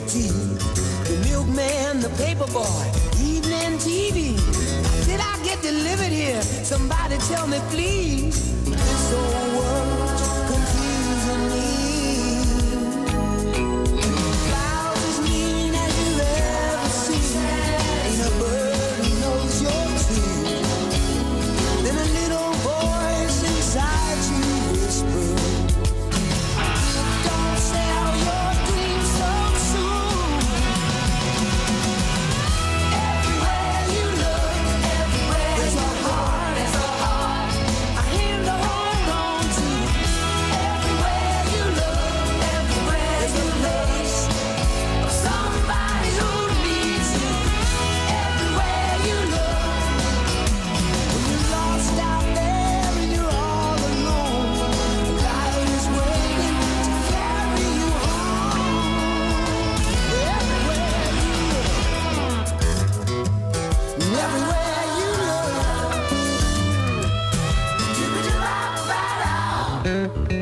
tea. The milkman, the paper boy, evening TV. Did I get delivered here? Somebody tell me, please. This whole world's confusing me. Clouds as mean as you've ever seen. Ain't a bird who knows you're true. Then a little voice inside you whisper, don't sell your dreams so soon. Everywhere you look, everywhere there's a heart, a hand to hold on to. Everywhere you look, everywhere there's a place of somebody who needs you. Everywhere you look, when you're lost out there and you're all alone, life is waiting to carry you home. Everywhere you look, everywhere you look, do-ba-do-ba-ba-da.